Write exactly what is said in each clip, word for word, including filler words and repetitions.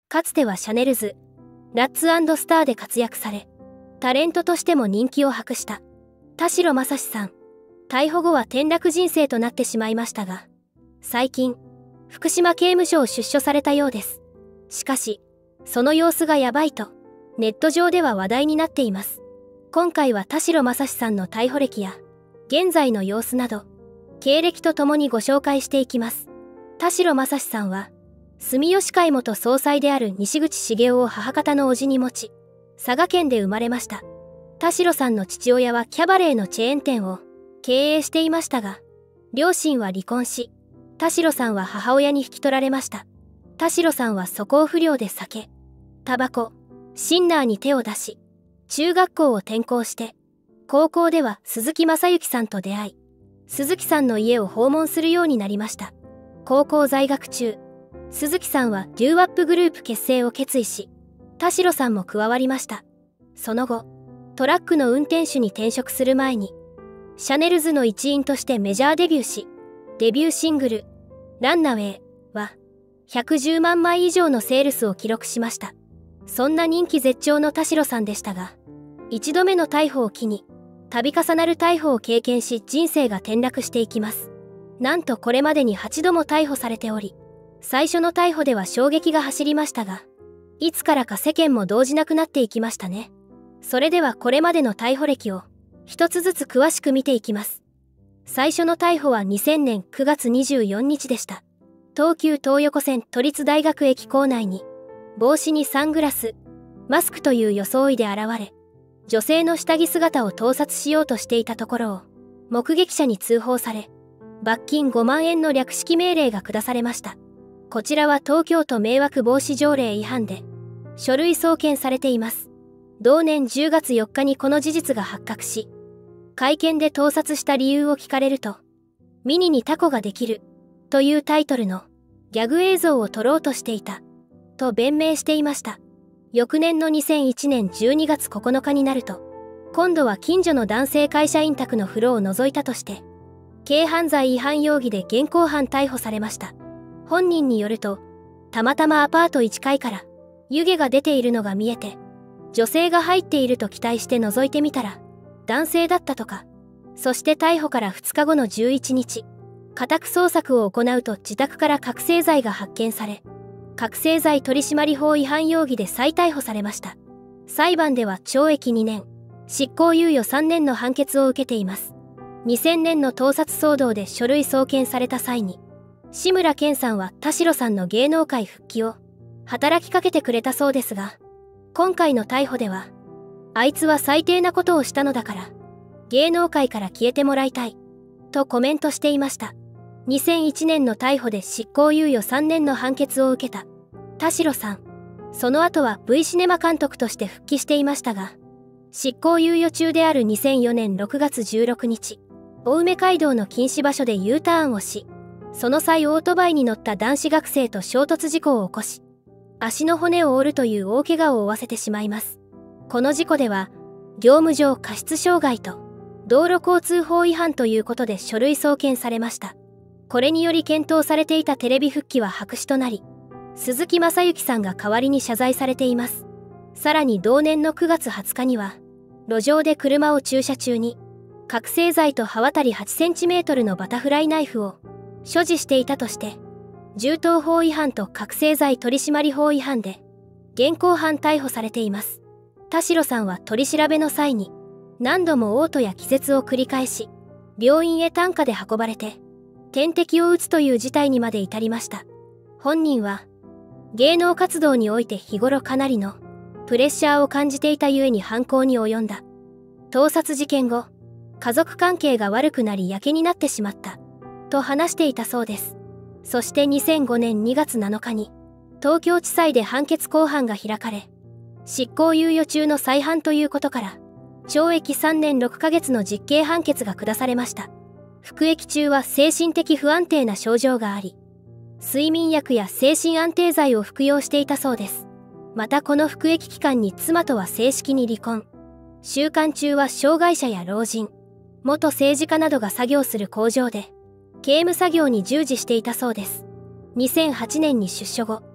かつてはシャネルズ、ラッツ&スターで活躍され、タレントとしても人気を博した田代正史さん。逮捕後は転落人生となってしまいましたが、最近、福島刑務所を出所されたようです。しかし、その様子がやばいと、ネット上では話題になっています。今回は田代正史さんの逮捕歴や、現在の様子など、経歴とともにご紹介していきます。田代正史さんは、住吉会元総裁である西口茂雄を母方の叔父に持ち、佐賀県で生まれました。田代さんの父親はキャバレーのチェーン店を経営していましたが、両親は離婚し、田代さんは母親に引き取られました。田代さんは素行不良で酒、タバコ、シンナーに手を出し、中学校を転校して、高校では鈴木正幸さんと出会い、鈴木さんの家を訪問するようになりました。高校在学中、鈴木さんはデューワップグループ結成を決意し、田代さんも加わりました。その後、トラックの運転手に転職する前に、シャネルズの一員としてメジャーデビューし、デビューシングル、ランナウェイは、ひゃくじゅうまんまい以上のセールスを記録しました。そんな人気絶頂の田代さんでしたが、一度目の逮捕を機に、度重なる逮捕を経験し人生が転落していきます。なんとこれまでにはちども逮捕されており、最初の逮捕では衝撃が走りましたが、いつからか世間も動じなくなっていきましたね。それではこれまでの逮捕歴を一つずつ詳しく見ていきます。最初の逮捕はにせんねんくがつにじゅうよっかでした。東急東横線都立大学駅構内に、帽子にサングラス、マスクという装いで現れ、女性の下着姿を盗撮しようとしていたところを、目撃者に通報され、罰金ごまんえんの略式命令が下されました。こちらは東京都迷惑防止条例違反で、書類送検されています。同年じゅうがつよっかにこの事実が発覚し、会見で盗撮した理由を聞かれると、ミニにタコができる、というタイトルのギャグ映像を撮ろうとしていた、と弁明していました。翌年のにせんいちねんじゅうにがつここのかになると、今度は近所の男性会社員宅の風呂を覗いたとして、軽犯罪違反容疑で現行犯逮捕されました。本人によると、たまたまアパートいっかいから湯気が出ているのが見えて、女性が入っていると期待して覗いてみたら、男性だったとか。そして逮捕からふつかごのじゅういちにち、家宅捜索を行うと自宅から覚醒剤が発見され、覚醒剤取締法違反容疑で再逮捕されました。裁判ではちょうえきにねん、執行猶予さんねんの判決を受けています。にせんねんの盗撮騒動で書類送検された際に、志村けんさんは田代さんの芸能界復帰を働きかけてくれたそうですが、今回の逮捕では、あいつは最低なことをしたのだから、芸能界から消えてもらいたい、とコメントしていました。にせんいちねんの逮捕で執行猶予さんねんの判決を受けた田代さん。その後は V シネマ監督として復帰していましたが、執行猶予中であるにせんよねんろくがつじゅうろくにち、青梅街道の禁止場所で U ターンをし、その際オートバイに乗った男子学生と衝突事故を起こし、足の骨を折るという大怪我を負わせてしまいます。この事故では、業務上過失傷害と道路交通法違反ということで書類送検されました。これにより検討されていたテレビ復帰は白紙となり、鈴木雅之さんが代わりに謝罪されています。さらに同年のくがつはつかには、路上で車を駐車中に、覚醒剤と刃渡りはちセンチメートルのバタフライナイフを所持していたとして、銃刀法違反と覚醒剤取締法違反で、現行犯逮捕されています。田代さんは取り調べの際に、何度も嘔吐や気絶を繰り返し、病院へ担架で運ばれて、点滴を打つという事態にまで至りました。本人は、芸能活動において日頃かなりのプレッシャーを感じていたゆえに犯行に及んだ。盗撮事件後、家族関係が悪くなりやけになってしまった、と話していたそうです。そしてにせんごねんにがつなのかに、東京地裁で判決公判が開かれ、執行猶予中の再犯ということから、ちょうえきさんねんろっかげつの実刑判決が下されました。服役中は精神的不安定な症状があり、睡眠薬や精神安定剤を服用していたそうです。またこの服役期間に妻とは正式に離婚。収監中は障害者や老人、元政治家などが作業する工場で、刑務作業に従事していたそうです。にせんはちねんに出所後、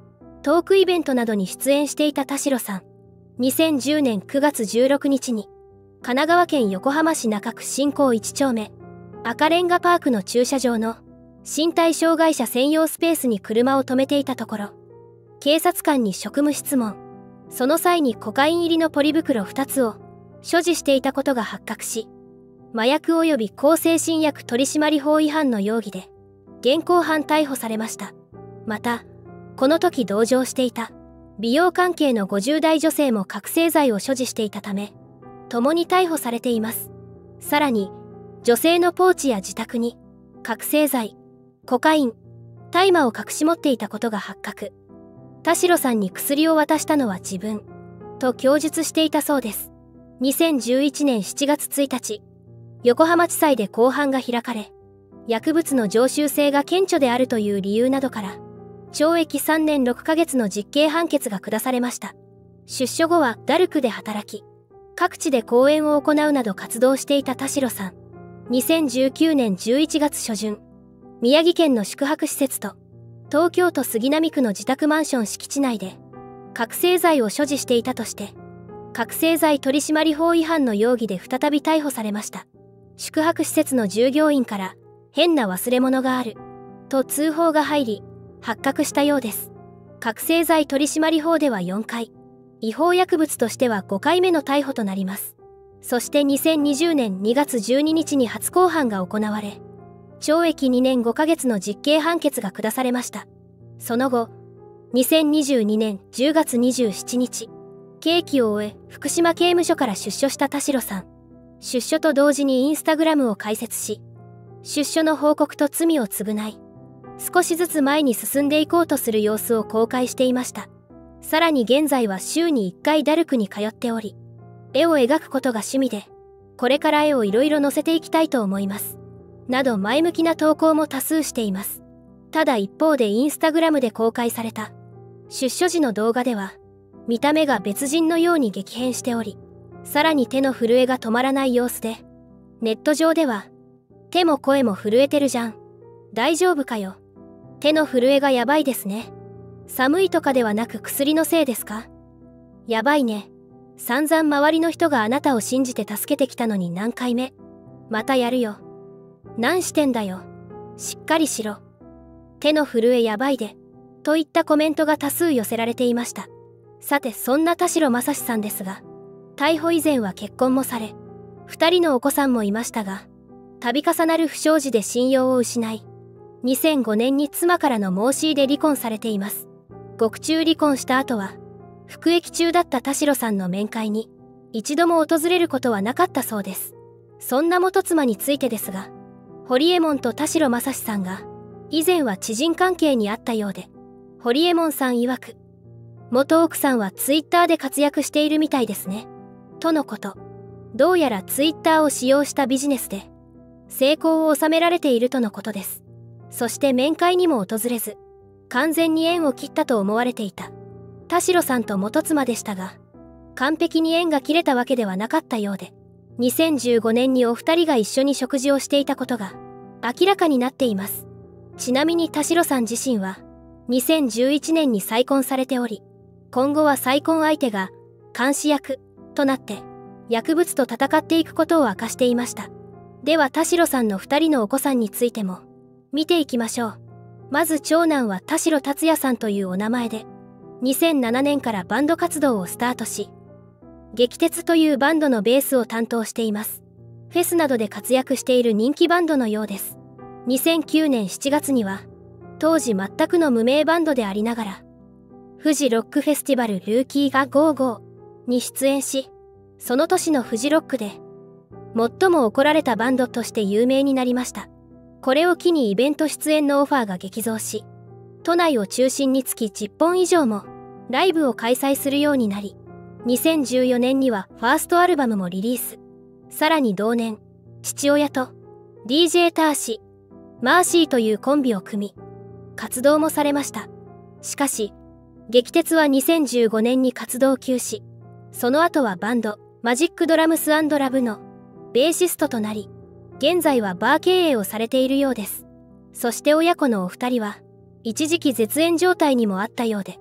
トークイベントなどに出演していた田代さん。にせんじゅうねんくがつじゅうろくにちに、神奈川県横浜市中区新港いちちょうめ、赤レンガパークの駐車場の身体障害者専用スペースに車を止めていたところ、警察官に職務質問。その際にコカイン入りのポリ袋ふたつを所持していたことが発覚し、麻薬及び向精神薬取締法違反の容疑で現行犯逮捕されました。また、この時同乗していた美容関係のごじゅうだい女性も覚醒剤を所持していたため、共に逮捕されています。さらに、女性のポーチや自宅に覚醒剤、コカイン、大麻を隠し持っていたことが発覚。田代さんに薬を渡したのは自分と供述していたそうです。にせんじゅういちねんしちがつついたち、横浜地裁で公判が開かれ、薬物の常習性が顕著であるという理由などから、ちょうえきさんねんろっかげつの実刑判決が下されました。出所後はダルクで働き、各地で講演を行うなど活動していた田代さん。にせんじゅうきゅうねんじゅういちがつしょじゅん、宮城県の宿泊施設と、東京都杉並区の自宅マンション敷地内で、覚醒剤を所持していたとして、覚醒剤取締法違反の容疑で再び逮捕されました。宿泊施設の従業員から、変な忘れ物がある、と通報が入り、発覚したようです。覚醒剤取締法ではよんかい、違法薬物としてはごかいめの逮捕となります。そしてにせんにじゅうねんにがつじゅうににちに初公判が行われ、ちょうえきにねんごかげつの実刑判決が下されました。その後、にせんにじゅうにねんじゅうがつにじゅうしちにち、刑期を終え福島刑務所から出所した田代さん。出所と同時にインスタグラムを開設し、出所の報告と罪を償い、少しずつ前に進んでいこうとする様子を公開していました。さらに現在は週にいっかいダルクに通っており、絵を描くことが趣味で、これから絵をいろいろ載せていきたいと思います。など前向きな投稿も多数しています。ただ一方でインスタグラムで公開された出所時の動画では、見た目が別人のように激変しており、さらに手の震えが止まらない様子で、ネット上では、手も声も震えてるじゃん。大丈夫かよ。手の震えがやばいですね。寒いとかではなく薬のせいですか？やばいね。散々周りの人があなたを信じて助けてきたのに何回目？またやるよ。何してんだよ。しっかりしろ。手の震えやばいで。といったコメントが多数寄せられていました。さてそんな田代正史さんですが、逮捕以前は結婚もされ、二人のお子さんもいましたが、度重なる不祥事で信用を失い、にせんごねんに妻からの申し入れ離婚されています。獄中離婚した後は、服役中だった田代さんの面会に、一度も訪れることはなかったそうです。そんな元妻についてですが、ホリエモンと田代正史さんが、以前は知人関係にあったようで、ホリエモンさん曰く、元奥さんはツイッターで活躍しているみたいですね。とのこと。どうやらツイッターを使用したビジネスで、成功を収められているとのことです。そして面会にも訪れず、完全に縁を切ったと思われていた田代さんと元妻でしたが、完璧に縁が切れたわけではなかったようで、にせんじゅうごねんにお二人が一緒に食事をしていたことが明らかになっています。ちなみに田代さん自身はにせんじゅういちねんに再婚されており、今後は再婚相手が監視役となって薬物と戦っていくことを明かしていました。では田代さんの二人のお子さんについても見ていきましょう。まず長男は田代達也さんというお名前で、にせんななねんからバンド活動をスタートし、激鉄というバンドのベースを担当しています。フェスなどで活躍している人気バンドのようです。にせんきゅうねんしちがつには、当時全くの無名バンドでありながら、フジロックフェスティバルルーキーがゴーゴーに出演し、その年のフジロックで、最も怒られたバンドとして有名になりました。これを機にイベント出演のオファーが激増し、都内を中心につきじゅっぽん以上もライブを開催するようになり、にせんじゅうよねんにはファーストアルバムもリリース。さらに同年、父親と ディージェー ターシ、マーシーというコンビを組み、活動もされました。しかし、激鉄はにせんじゅうごねんに活動休止。その後はバンド、マジックドラムス&ラブのベーシストとなり、現在はバー経営をされているようです。そして親子のお二人は、一時期絶縁状態にもあったようで、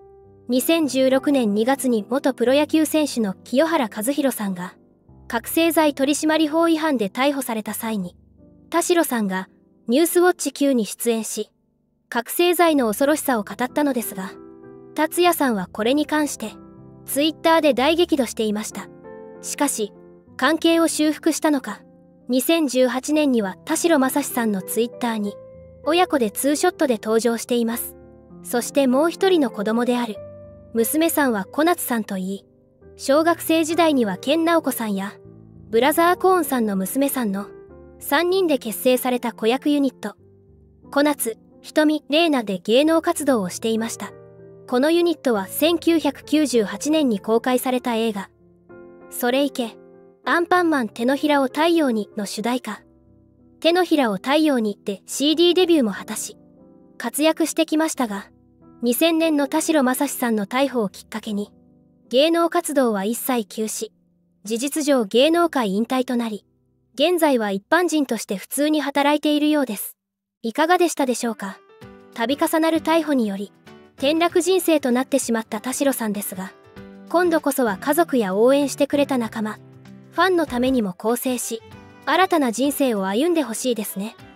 にせんじゅうろくねんにがつに元プロ野球選手の清原和博さんが覚醒剤取締法違反で逮捕された際に、田代さんがニュースウォッチ Q に出演し、覚醒剤の恐ろしさを語ったのですが、達也さんはこれに関してツイッターで大激怒していました。しかし関係を修復したのか、にせんじゅうはちねんには田代正史さんのツイッターに親子でツーショットで登場しています。そしてもう一人の子供である娘さんは小夏さんといい、小学生時代には健直子さんやブラザーコーンさんの娘さんのさんにんで結成された子役ユニット小夏、瞳、玲奈で芸能活動をしていました。このユニットはせんきゅうひゃくきゅうじゅうはちねんに公開された映画それいけアンパンマン手のひらを太陽にの主題歌手のひらを太陽にで シーディー デビューも果たし活躍してきましたが、にせんねんの田代正史さんの逮捕をきっかけに芸能活動は一切休止、事実上芸能界引退となり、現在は一般人として普通に働いているようです。いかがでしたでしょうか。度重なる逮捕により転落人生となってしまった田代さんですが、今度こそは家族や応援してくれた仲間、ファンのためにも更生し、新たな人生を歩んでほしいですね。